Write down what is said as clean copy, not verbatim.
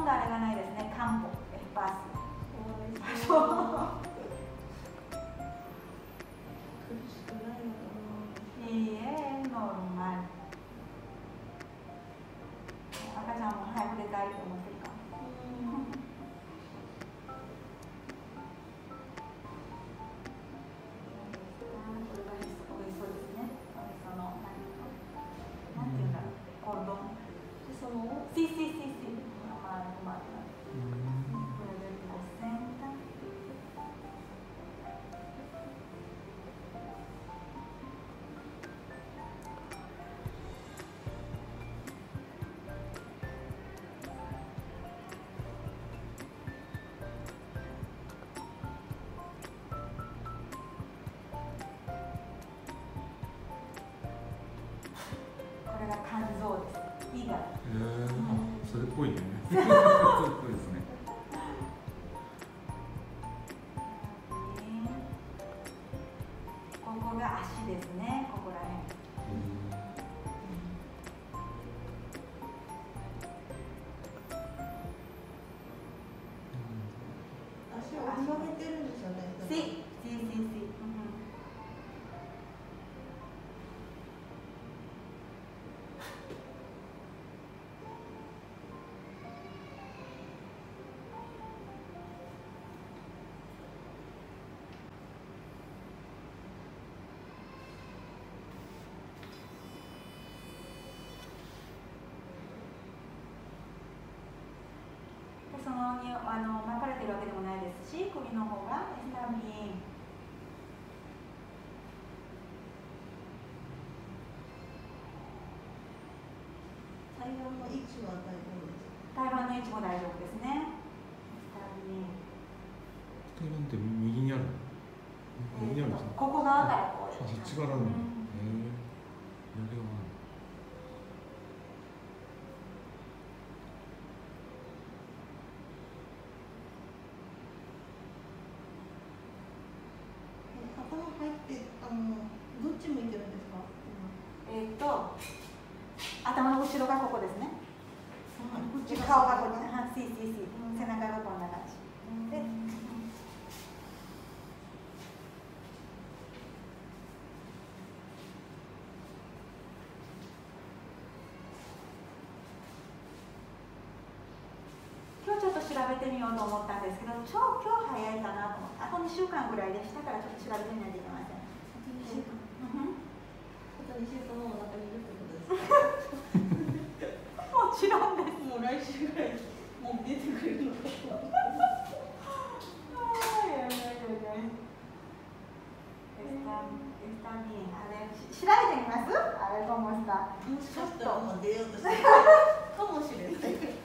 とあれがないですね。カンポ、エスパース。 苦しくないのかな。 いいえ、ノルマル。赤ちゃんも早く出たいと思ってるかも。これが肝臓です。胃が。 それっぽいね。それっぽいですね。 ここが足ですね。ここら辺。 足を広げてるんですよね。 Sí, sí, sí, sí. そのに巻かれてるわけでもないですし、首の方がエスタビン。 胎盤の位置は大丈夫ですか？ 胎盤の位置も大丈夫ですね。エスタビン。 胎盤って右にある？右にあるんですか？ ここ側からこう。 そっちからあるんだ。左側。 頭入ってどっち向いてるんですか？ 頭の後ろがここですね。顔がこっち、背中がこんな感じ。で、今日ちょっと調べてみようと思ったんですけど、今日早いかなと思って、あと2週間ぐらいでしたからちょっと調べてみないといけません。 2週間もお腹にいるってことですか？ もちろんです。 もう来週ぐらいもう出てくるのかと。 調べてみます？あれ、cómo está。 もしかしたらもう出ようとしてるかもしれない。